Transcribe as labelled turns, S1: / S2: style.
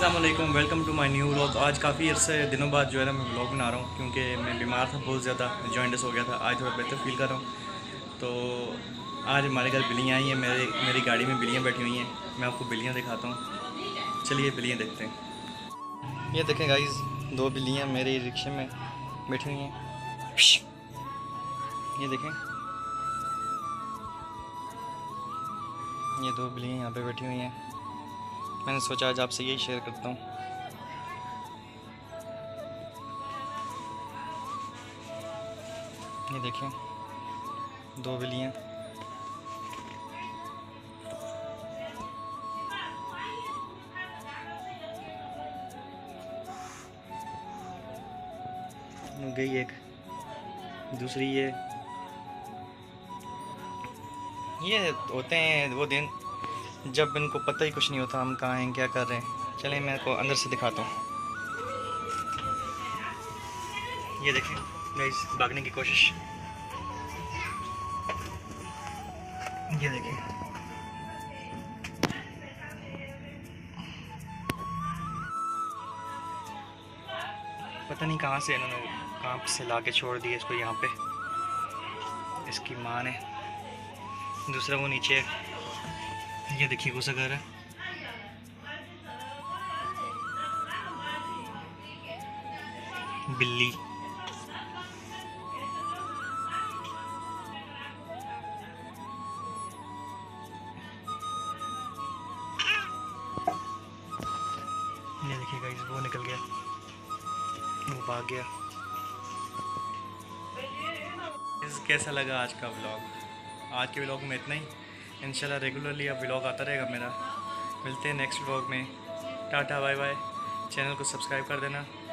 S1: अस्सलामुअलैकुम, welcome to my new vlog. आज काफ़ी अरसे दिनों बाद जो है ना मैं व्लॉग बना रहा हूँ क्योंकि मैं बीमार था बहुत ज़्यादा, जॉइंटिस हो गया था। आज थोड़ा बेहतर फील कर रहा हूँ। तो आज हमारे घर बिल्लियाँ आई हैं, मेरी गाड़ी में बिल्लियाँ बैठी हुई हैं। मैं आपको बिल्लियाँ दिखाता हूँ, चलिए बिल्लियाँ देखते हैं। ये देखें गाइस, दो बिल्लियाँ मेरे रिक्शे में बैठी हुई हैं। ये देखें, ये दो बिल्लियाँ यहाँ पे बैठी हुई हैं। मैंने सोचा आज आपसे यही शेयर करता हूँ। ये देखें, दो बिल्लियाँ। गई एक, दूसरी ये होते हैं वो दिन जब इनको पता ही कुछ नहीं होता हम कहाँ हैं, क्या कर रहे हैं। चलें मैं आपको अंदर से दिखाता हूँ। ये देखें गाइस, भागने की कोशिश। ये देखें, पता नहीं कहाँ से इन्होंने कहाँ से ला के छोड़ दिया इसको यहाँ पे। इसकी माँ ने। दूसरा वो नीचे है, ये देखिए घुसा घर है। बिल्ली। ये देखिए गाइस, वो निकल गया, वो भाग गया। कैसा लगा आज का व्लॉग? आज के व्लॉग में इतना ही। इंशाल्लाह रेगुलरली अब व्लॉग आता रहेगा मेरा। मिलते हैं नेक्स्ट व्लॉग में। Tata bye bye. चैनल को सब्सक्राइब कर देना।